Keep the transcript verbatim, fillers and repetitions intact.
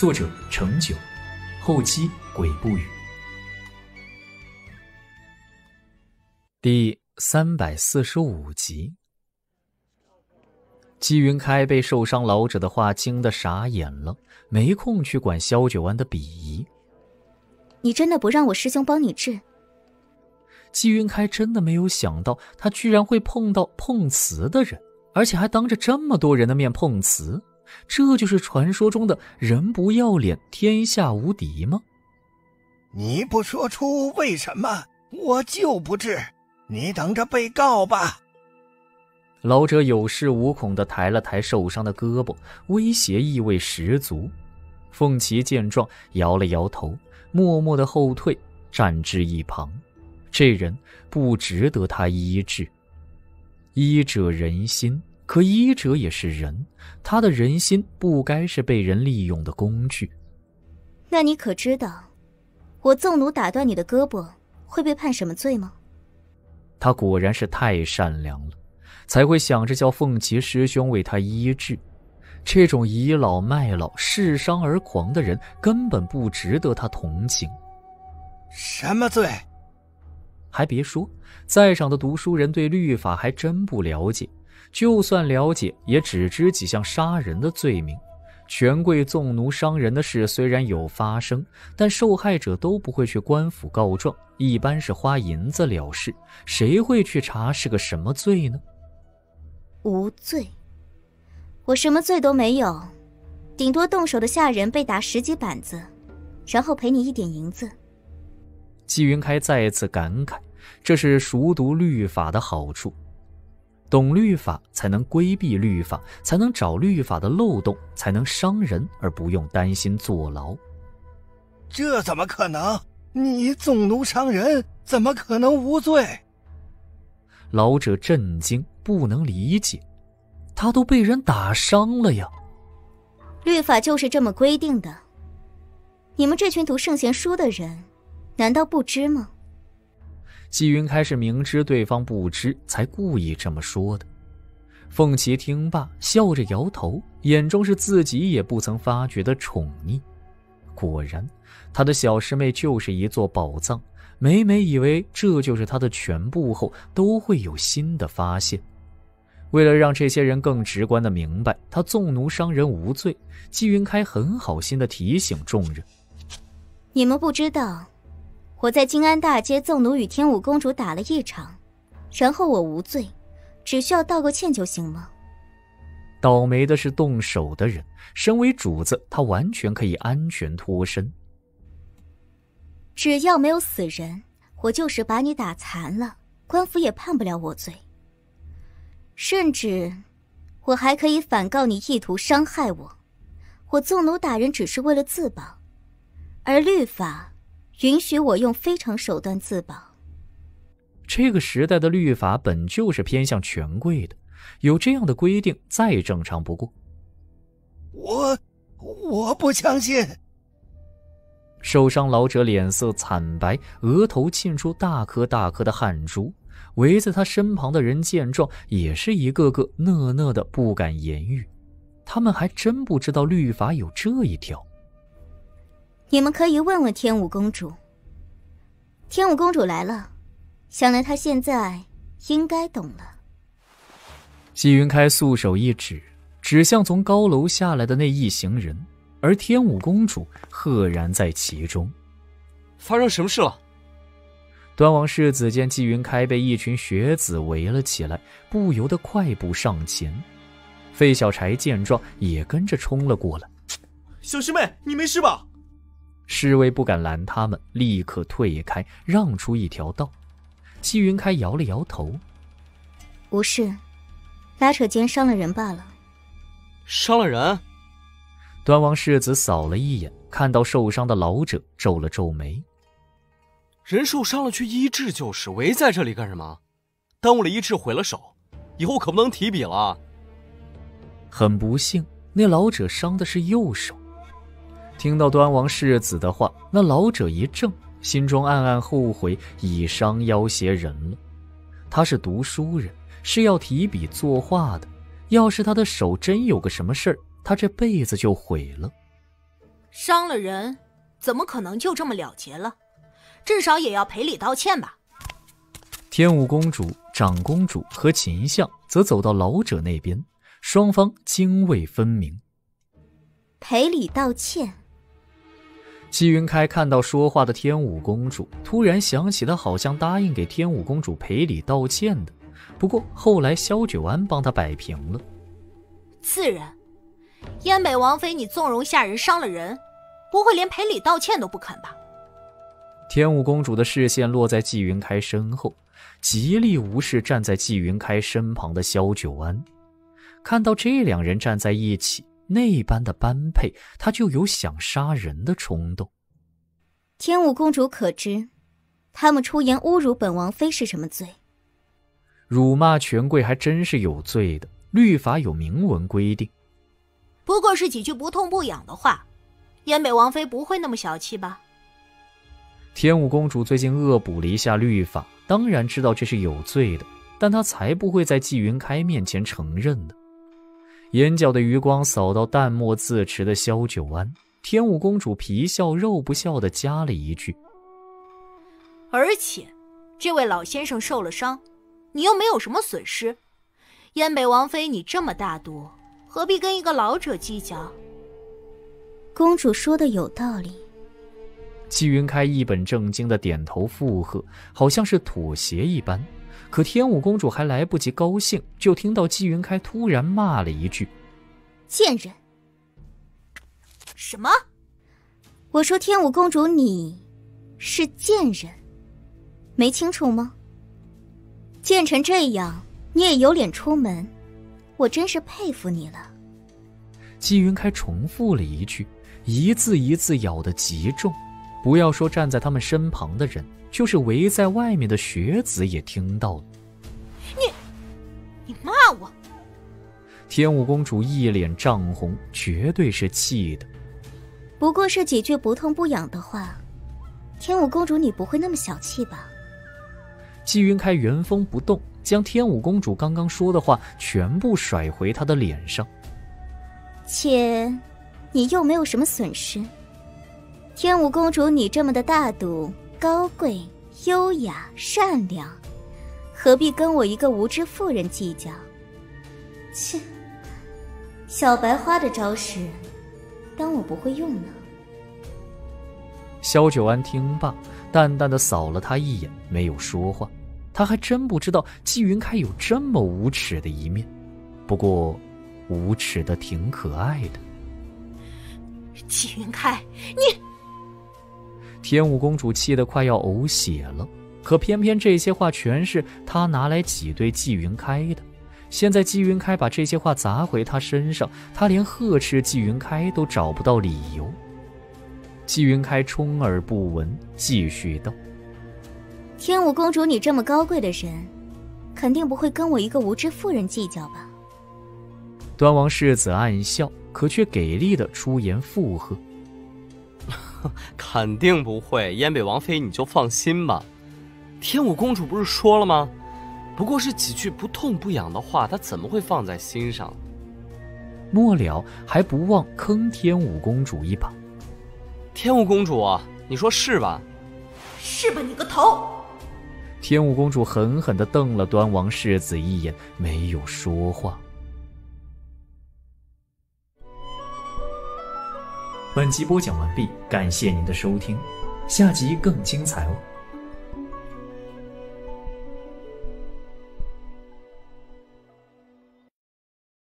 作者程九，后期鬼不语。第三百四十五集。纪云开被受伤老者的话惊得傻眼了，没空去管萧九安的鄙夷。 你真的不让我师兄帮你治？ 纪云开真的没有想到，他居然会碰到碰瓷的人，而且还当着这么多人的面碰瓷。这就是传说中的人不要脸，天下无敌吗？ 你不说出为什么，我就不治，你等着被告吧。 老者有恃无恐地抬了抬受伤的胳膊，威胁意味十足。凤琪见状摇了摇头，默默地后退，站至一旁。这人不值得他医治。医者仁心，可医者也是人，他的人心不该是被人利用的工具。 那你可知道我纵弩打断你的胳膊会被判什么罪吗？ 他果然是太善良了，才会想着叫凤琪师兄为他医治。这种倚老卖老、恃伤而狂的人根本不值得他同情。 什么罪？ 还别说，在场的读书人对律法还真不了解，就算了解也只知几项杀人的罪名。权贵纵奴伤人的事虽然有发生，但受害者都不会去官府告状，一般是花银子了事，谁会去查是个什么罪呢？ 无罪？我什么罪都没有，顶多动手的下人被打十几板子，然后赔你一点银子。 纪云开再次感慨，这是熟读律法的好处。懂律法才能规避律法，才能找律法的漏洞，才能伤人而不用担心坐牢。 这怎么可能？你纵奴伤人，怎么可能无罪？ 老者震惊，不能理解，他都被人打伤了呀。 律法就是这么规定的，你们这群读圣贤书的人难道不知吗？ 纪云开是明知对方不知，才故意这么说的。凤琪听罢，笑着摇头，眼中是自己也不曾发觉的宠溺。果然，他的小师妹就是一座宝藏，每每以为这就是他的全部后，都会有新的发现。为了让这些人更直观地明白他纵奴伤人无罪，纪云开很好心地提醒众人： 你们不知道，我在金安大街纵奴与天武公主打了一场，然后我无罪，只需要道个歉就行吗？ 倒霉的是动手的人，身为主子，他完全可以安全脱身。 只要没有死人，我就是把你打残了，官府也判不了我罪。甚至我还可以反告你意图伤害我，我纵奴打人只是为了自保，而律法允许我用非常手段自保。 这个时代的律法本就是偏向权贵的，有这样的规定再正常不过。 我我不相信。 受伤老者脸色惨白，额头沁出大颗大颗的汗珠，围在他身旁的人见状也是一个个讷讷的不敢言语。他们还真不知道律法有这一条。 你们可以问问天武公主。天武公主来了，想来她现在应该懂了。 纪云开素手一指，指向从高楼下来的那一行人，而天武公主赫然在其中。 发生什么事了？ 端王世子见纪云开被一群学子围了起来，不由得快步上前。费小柴见状也跟着冲了过来。 小师妹，你没事吧？ 侍卫不敢拦他们，立刻退开，让出一条道。纪云开摇了摇头： 无事，拉扯间伤了人罢了。 伤了人？ 端王世子扫了一眼，看到受伤的老者，皱了皱眉。 人受伤了去医治就是，围在这里干什么？耽误了医治，毁了手，以后可不能提笔了。 很不幸，那老者伤的是右手。听到端王世子的话，那老者一怔，心中暗暗后悔以伤要挟人了。他是读书人，是要提笔作画的，要是他的手真有个什么事儿，他这辈子就毁了。 伤了人，怎么可能就这么了结了？至少也要赔礼道歉吧。 天武公主、长公主和秦相则走到老者那边，双方泾渭分明。 赔礼道歉。 纪云开看到说话的天武公主，突然想起他好像答应给天武公主赔礼道歉的，不过后来萧九安帮他摆平了。 次人，燕北王妃你纵容下人伤了人，不会连赔礼道歉都不肯吧？ 天武公主的视线落在纪云开身后，极力无视站在纪云开身旁的萧九安。看到这两人站在一起，那般的般配，他就有想杀人的冲动。 天武公主可知，他们出言侮辱本王妃是什么罪？ 辱骂权贵还真是有罪的，律法有明文规定。 不过是几句不痛不痒的话，燕北王妃不会那么小气吧？ 天武公主最近恶补了一下律法，当然知道这是有罪的，但她才不会在纪云开面前承认的。眼角的余光扫到淡漠自持的萧九安，天武公主皮笑肉不笑地加了一句： 而且这位老先生受了伤，你又没有什么损失，燕北王妃你这么大度，何必跟一个老者计较？ 公主说的有道理。 纪云开一本正经地点头附和，好像是妥协一般。可天武公主还来不及高兴，就听到纪云开突然骂了一句： 贱人！ 什么？ 我说天武公主你是贱人，没清楚吗？贱成这样你也有脸出门，我真是佩服你了。 纪云开重复了一句，一字一字咬得极重，不要说站在他们身旁的人，就是围在外面的学子也听到了。 你你骂我！ 天武公主一脸涨红，绝对是气的。 不过是几句不痛不痒的话，天武公主你不会那么小气吧？ 纪云开原封不动将天武公主刚刚说的话全部甩回她的脸上。 且你又没有什么损失，天武公主你这么的大度、高贵、优雅、善良，何必跟我一个无知妇人计较？切，小白花的招式，当我不会用呢？ 萧九安听罢，淡淡的扫了他一眼，没有说话。他还真不知道纪云开有这么无耻的一面，不过无耻的挺可爱的。 纪云开，你…… 天武公主气得快要呕血了，可偏偏这些话全是她拿来挤兑纪云开的。现在纪云开把这些话砸回她身上，她连呵斥纪云开都找不到理由。纪云开充耳不闻，继续道： 天武公主你这么高贵的人，肯定不会跟我一个无知妇人计较吧？ 端王世子暗笑，可却给力的出言附和： 肯定不会，燕北王妃你就放心吧。天武公主不是说了吗？不过是几句不痛不痒的话，她怎么会放在心上？ 末了还不忘坑天武公主一把。 天武公主，你说是吧？ 是吧你个头！ 天武公主狠狠地瞪了端王世子一眼，没有说话。本集播讲完毕，感谢您的收听，下集更精彩哦。